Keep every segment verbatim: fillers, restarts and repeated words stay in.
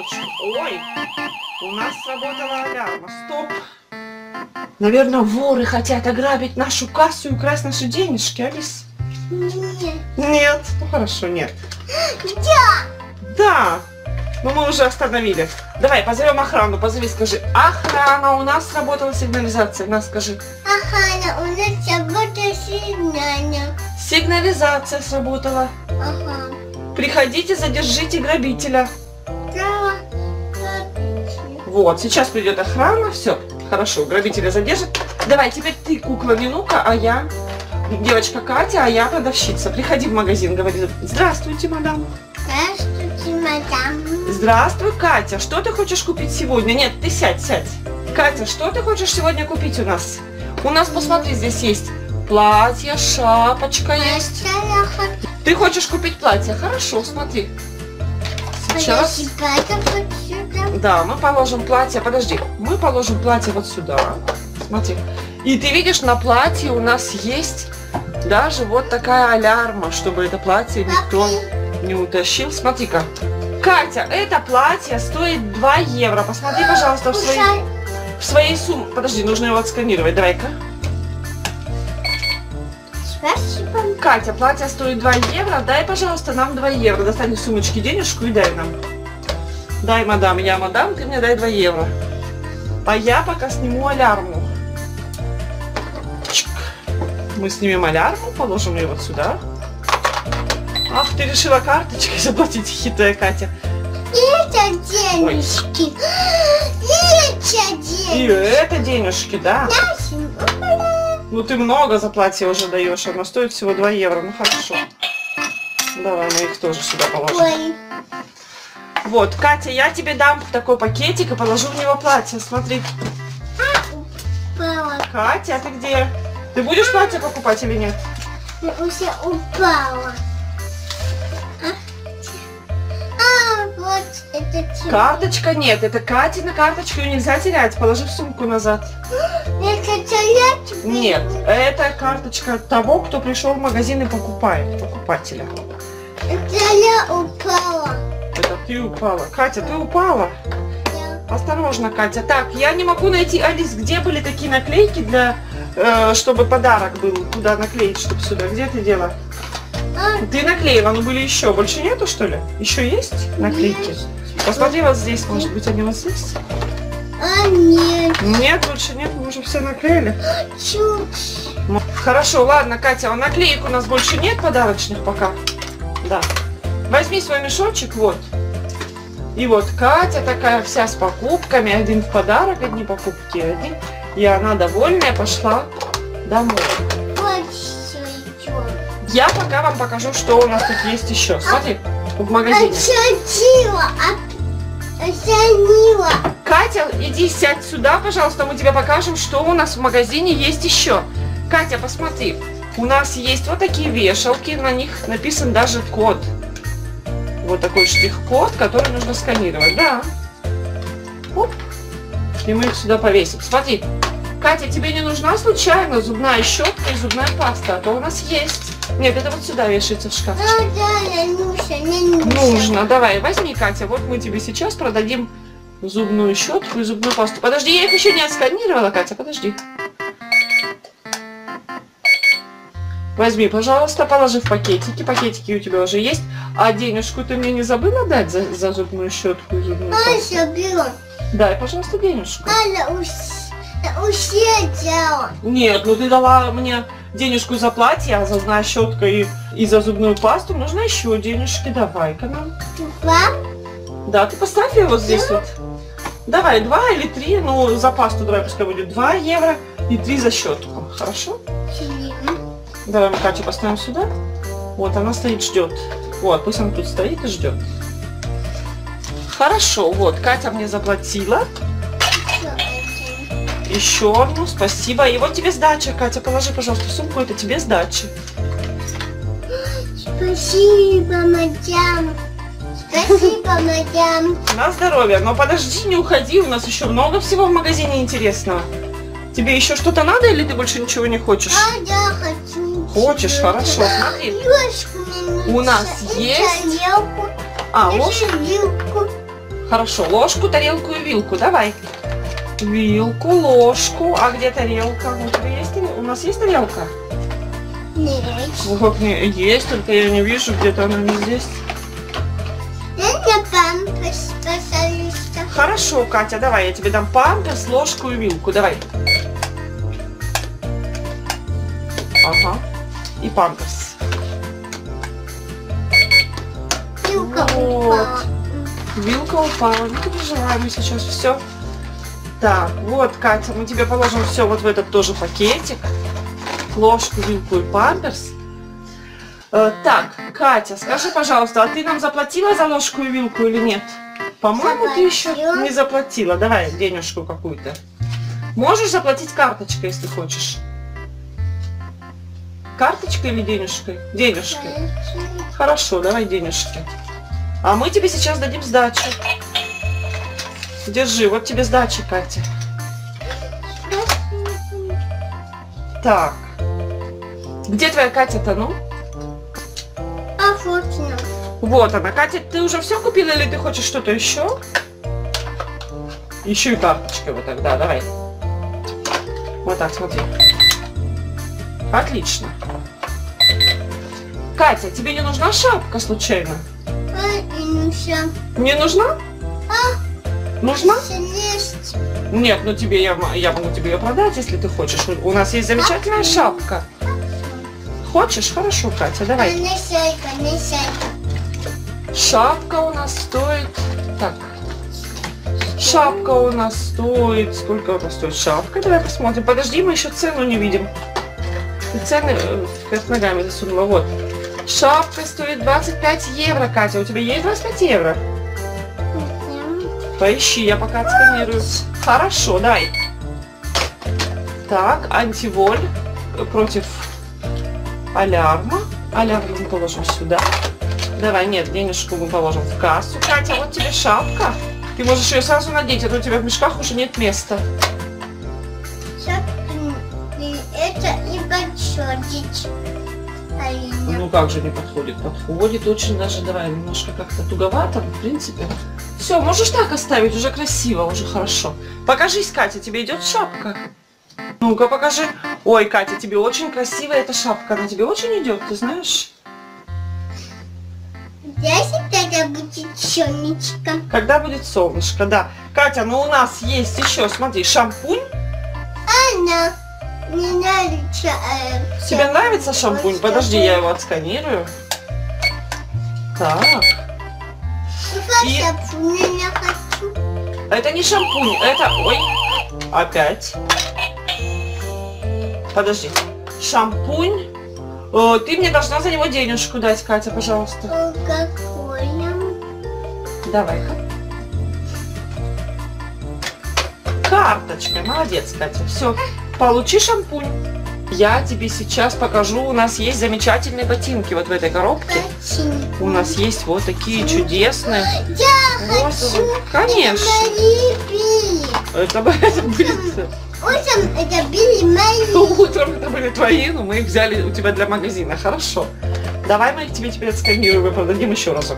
карточку. Ой, у нас сработала алярма. Стоп. Наверное, воры хотят ограбить нашу кассу и украсть наши денежки, Алис? Нет. Нет. Ну хорошо, нет. Да. Да. Но мы уже остановили. Давай, позовем охрану. Позови, скажи. Охрана, у нас сработала сигнализация. На, скажи. Охрана, у нас сработала сигнальная. Сигнализация сработала. Ага. Приходите, задержите грабителя. Да. Вот, сейчас придет охрана. Все, хорошо, грабителя задержит. Давай, теперь ты, кукла Минука, а я девочка Катя, а я продавщица. Приходи в магазин, говори. Здравствуйте, мадам. Здравствуйте, мадам. Здравствуй, Катя. Что ты хочешь купить сегодня? Нет, ты сядь, сядь. Катя, что ты хочешь сегодня купить у нас? У нас, посмотри, здесь есть платье, шапочка есть. Ты хочешь купить платье? Хорошо, смотри. Сейчас. Да, мы положим платье. Подожди. Мы положим платье вот сюда. Смотри. И ты видишь, на платье у нас есть даже вот такая алярма, чтобы это платье никто не утащил. Смотри-ка. Катя, это платье стоит два евро. Посмотри, пожалуйста, в своей, в своей сумме. Подожди, нужно его отсканировать. Давай-ка. Спасибо. Катя, платье стоит два евро. Дай, пожалуйста, нам два евро. Достань из сумочки денежку и дай нам. Дай, мадам. Я мадам, ты мне дай два евро. А я пока сниму алярму. Чик. Мы снимем алярму, положим ее вот сюда. Ах, ты решила карточкой заплатить, хитрая Катя. Это денежки. Это денежки. И это денежки, да? Ну ты много за платье уже даешь, оно стоит всего два евро, ну хорошо. Давай мы их тоже сюда положим. Ой. Вот, Катя, я тебе дам такой пакетик и положу в него платье, смотри. Упала. Катя, а ты где? Ты будешь платье покупать или нет? Уже упала. А, вот это телефон. Карточка нет, это Катина карточка, ее нельзя терять, положи в сумку назад. Это телефон? Нет, это карточка того, кто пришел в магазин и покупает, покупателя. Это я упала. Это ты упала. Катя, ты упала? Я... Осторожно, Катя. Так, я не могу найти, Алис, где были такие наклейки для, э, чтобы подарок был, куда наклеить, чтобы сюда. Где ты дела? А, Ты наклеила, но были еще. Больше нету, что ли? Еще есть наклейки? Есть. Посмотри вот здесь, может быть, они у вас есть? а нет. Нет, больше нет, мы уже все наклеили. Чуть. Ну, хорошо, ладно, Катя, а наклеек у нас больше нет подарочных пока? Да. Возьми свой мешочек, вот. И вот Катя такая вся с покупками, один в подарок, одни покупки, одни. И она довольная пошла домой. Вот все идет. Я пока вам покажу, что у нас тут есть еще. Смотри, в магазине. Осадила. Осадила. Катя, иди сядь сюда, пожалуйста, мы тебе покажем, что у нас в магазине есть еще. Катя, посмотри, у нас есть вот такие вешалки, на них написан даже код. Вот такой штрих-код, который нужно сканировать, да. Оп. И мы их сюда повесим. Смотри, Катя, тебе не нужна случайно зубная щетка и зубная паста, а то у нас есть. Нет, это вот сюда вешается в шкафчик. Да, да, не нужно, не нужно. Нужно, давай, возьми, Катя, вот мы тебе сейчас продадим зубную щетку и зубную пасту. Подожди, я их еще не отсканировала, Катя, подожди. Возьми, пожалуйста, положи в пакетики. Пакетики у тебя уже есть. А денежку ты мне не забыла дать за, за зубную щетку и зубную пасту? А, забила. Дай, пожалуйста, денежку. Она усидела. Нет, ну ты дала мне денежку за платье, а за зубная щетка и, и за зубную пасту нужно еще денежки. Давай-ка нам. Два? Да, ты поставь ее вот здесь вот. Давай, два или три, ну за пасту давай пускай будет два евро и три за щетку. Хорошо? Давай мы Катю поставим сюда. Вот, она стоит, ждет. Вот, пусть она тут стоит и ждет. Хорошо, вот, Катя мне заплатила. Еще одну, спасибо. И вот тебе сдача, Катя, положи, пожалуйста, в сумку, это тебе сдача. Спасибо, мадам. Спасибо, мадам. На здоровье. Но подожди, не уходи, у нас еще много всего в магазине интересного. Тебе еще что-то надо или ты больше ничего не хочешь? А, я хочу. Хочешь, хорошо, смотри. У нас есть... А, ложку? Хорошо, ложку, тарелку и вилку, давай. Вилку, ложку, а где тарелка? У тебя есть тарелка? У нас есть тарелка? Нет. Вот, не, есть, только я не вижу, где-то она не здесь. Это памперс, пожалуйста. Хорошо, Катя, давай, я тебе дам памперс, ложку и вилку, давай. Ага, и памперс. Вилка Вот. упала. Вилка упала, не переживай, мы сейчас все. Так, вот, Катя, мы тебе положим все вот в этот тоже пакетик. Ложку, вилку и памперс. Э, так, Катя, скажи, пожалуйста, а ты нам заплатила за ложку и вилку или нет? По-моему, ты еще Заплатила. не заплатила. Давай денежку какую-то. Можешь заплатить карточкой, если хочешь. Карточкой или денежкой? Денежкой. Хорошо, давай денежки. А мы тебе сейчас дадим сдачу. Держи, вот тебе сдача, Катя. Так. Где твоя Катя-то, ну? А вот она. Вот она. Катя, ты уже все купила или ты хочешь что-то еще? Еще и карточкой вот тогда, давай. Вот так, смотри. Отлично. Катя, тебе не нужна шапка случайно? А, и ну все. Не нужна? А, Нужна? есть. Нет, ну тебе я, м- я могу тебе ее продать, если ты хочешь. У у нас есть замечательная шапка. Хочешь? Хорошо, Катя, давай. Понесай-ка, понесай. Шапка у нас стоит... Так. Шапка у нас стоит... Сколько у нас стоит шапка? Давай посмотрим. Подожди, мы еще цену не видим. Ты цены э, вверх ногами засунула. Вот. Шапка стоит двадцать пять евро, Катя. У тебя есть двадцать пять евро? Поищи, я пока отсканирую. Хорошо, дай. Так, антиволь против алярма. Алярм мы положим сюда. Давай, нет, денежку мы положим в кассу. Катя, вот тебе шапка. Ты можешь ее сразу надеть, а то у тебя в мешках уже нет места. Это и подходит. Алина. Ну как же не подходит? Подходит очень даже, давай, немножко как-то туговато, в принципе. Все, можешь так оставить, уже красиво, уже хорошо. Покажись, Катя, тебе идет шапка? Ну-ка, покажи. Ой, Катя, тебе очень красивая эта шапка, она тебе очень идет, ты знаешь? Здесь тогда будет солнышко. Когда будет солнышко, да. Катя, ну у нас есть еще, смотри, шампунь. Анна, не нравится. Э, Тебе нравится шампунь? Подожди, я его отсканирую. Так. И- Шампунь я хочу. Это не шампунь, это... Ой, опять. Подожди. Шампунь. Э, Ты мне должна за него денежку дать, Катя, пожалуйста. Какое? Давай-ка. Карточкой. Молодец, Катя. Все. Получи шампунь. Я тебе сейчас покажу. У нас есть замечательные ботинки вот в этой коробке. У нас есть вот такие чудесные. Я розовые. хочу. Конечно. Мои. Это будет... Утром это были мои. Утром это были твои, но мы их взяли у тебя для магазина. Хорошо. Давай мы их тебе теперь отсканируем и продадим еще разок.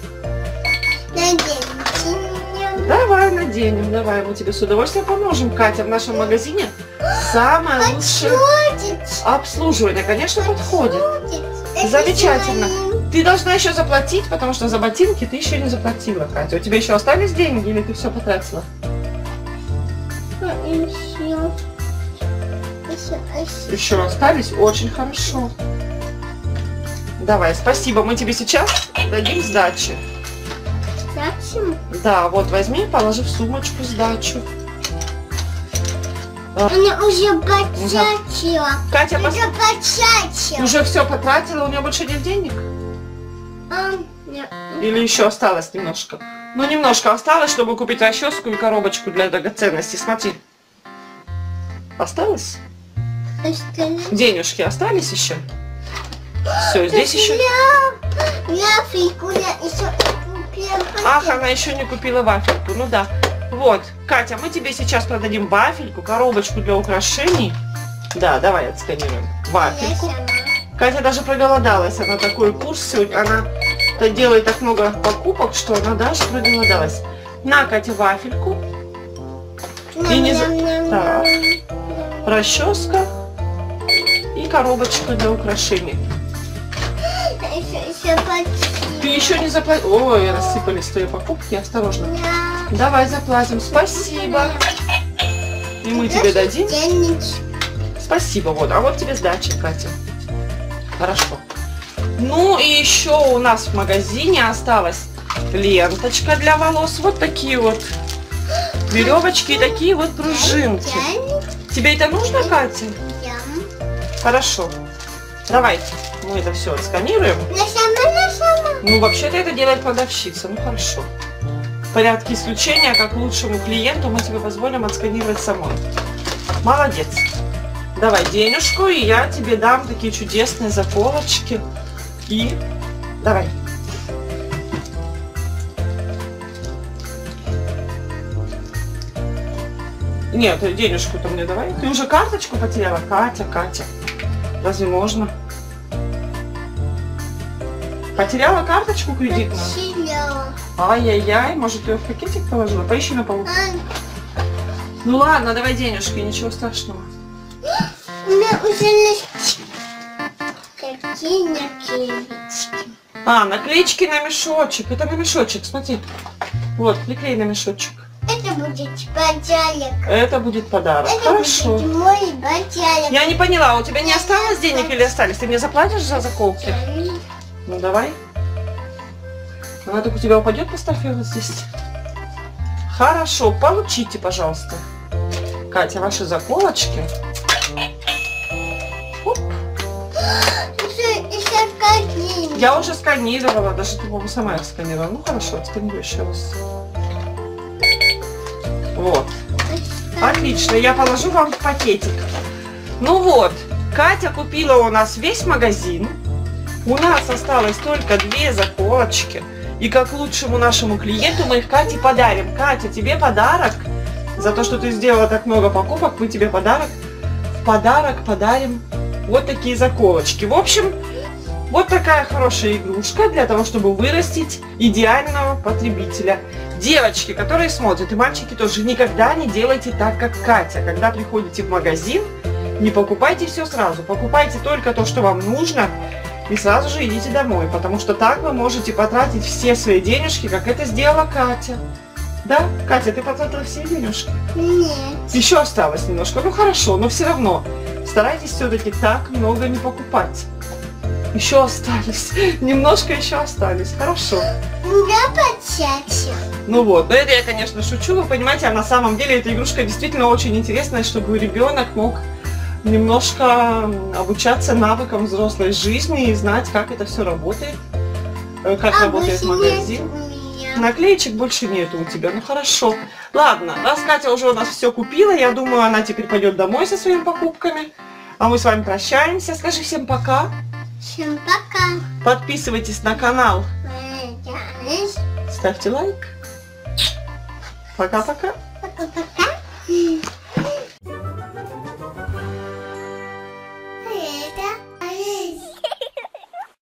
Наденьте меня. Давай наденем, давай, мы тебе с удовольствием поможем, Катя. В нашем магазине самое лучшее Подходит. обслуживание, конечно, подходит. Подходит. Это Замечательно. мои. Ты должна еще заплатить, потому что за ботинки ты еще не заплатила, Катя. У тебя еще остались деньги или ты все потратила? А, еще. Еще, еще. Еще остались? Очень хорошо. Давай, спасибо. Мы тебе сейчас дадим сдачи. Зачем? Да, вот возьми, положи в сумочку сдачу. Она уже потратила. Катя, пос- Уже потратила. уже все потратила, у нее больше нет денег? А, нет. Или еще осталось немножко? Ну, немножко осталось, чтобы купить расческу и коробочку для драгоценностей. Смотри. Осталось? Остальные. Денежки остались еще? Все, здесь еще... Я, я фигу, я еще купила. Ах, она еще не купила вафельку. Ну да. Вот, Катя, мы тебе сейчас продадим вафельку, коробочку для украшений. Да, давай отсканируем. Я Вафельку. сама. Катя даже проголодалась. Она такой курс сегодня. Она делает так много покупок, что она даже проголодалась. На, Катя, вафельку. И не за... Так. Расческа. И коробочка для украшений. Ты еще не заплатил. Ой, рассыпались твои покупки. Осторожно. Давай заплатим. Спасибо. И мы тебе дадим. Спасибо. Вот. А вот тебе сдача, Катя. Хорошо. Ну и еще у нас в магазине осталась ленточка для волос. Вот такие вот веревочки и такие вот пружинки. Тебе это нужно, Катя? Хорошо. Давайте мы это все отсканируем. Ну, вообще-то это делает продавщица. Ну, хорошо. В порядке исключения, как лучшему клиенту, мы тебе позволим отсканировать самой. Молодец. Давай денежку, и я тебе дам такие чудесные заколочки. И давай. Нет, денежку-то мне давай. Ты уже карточку потеряла? Катя, Катя. Разве можно? Потеряла карточку кредитную? Ай-яй-яй, может, ее в пакетик положила? Поищи на полу. Ну ладно, давай денежки, ничего страшного. У меня уже есть какие наклеечки. А, наклеечки на мешочек. Это на мешочек, смотри. Вот, приклей на мешочек. Это будет подарок. Это будет подарок. Это Хорошо. будет мой подарок. Я не поняла, у тебя не осталось денег или остались? Ты мне заплатишь за заколки? Ну давай. Она так у тебя упадет, поставь ее вот здесь. Хорошо, получите, пожалуйста. Катя, ваши заколочки. Оп. Я уже сканировала, даже ты, по-моему, сама их сканировала. Ну хорошо, отсканируй еще раз. Вот. Отлично, я положу вам в пакетик. Ну вот, Катя купила у нас весь магазин. У нас осталось только две заколочки. И как лучшему нашему клиенту мы их Кате подарим. Катя, тебе подарок. За то, что ты сделала так много покупок, мы тебе подарок. В подарок подарим вот такие заколочки. В общем, вот такая хорошая игрушка для того, чтобы вырастить идеального потребителя. Девочки, которые смотрят, и мальчики тоже, никогда не делайте так, как Катя. Когда приходите в магазин, не покупайте все сразу. Покупайте только то, что вам нужно, и сразу же идите домой. Потому что так вы можете потратить все свои денежки, как это сделала Катя. Да? Катя, ты потратила все денежки? Нет. Еще осталось немножко. Ну хорошо, но все равно старайтесь все-таки так много не покупать. Еще остались. Немножко еще остались. Хорошо. Я подсячу. Ну вот, но это я, конечно, шучу. Вы понимаете, а на самом деле эта игрушка действительно очень интересная, чтобы ребенок мог немножко обучаться навыкам взрослой жизни и знать, как это все работает. Как а работает магазин. Наклеечек больше нету у тебя. Ну хорошо. Ладно, раз Катя уже у нас все купила, я думаю, она теперь пойдет домой со своими покупками. А мы с вами прощаемся. Скажи всем пока. Всем пока. Подписывайтесь на канал. Ставьте лайк. Пока-пока. Пока-пока.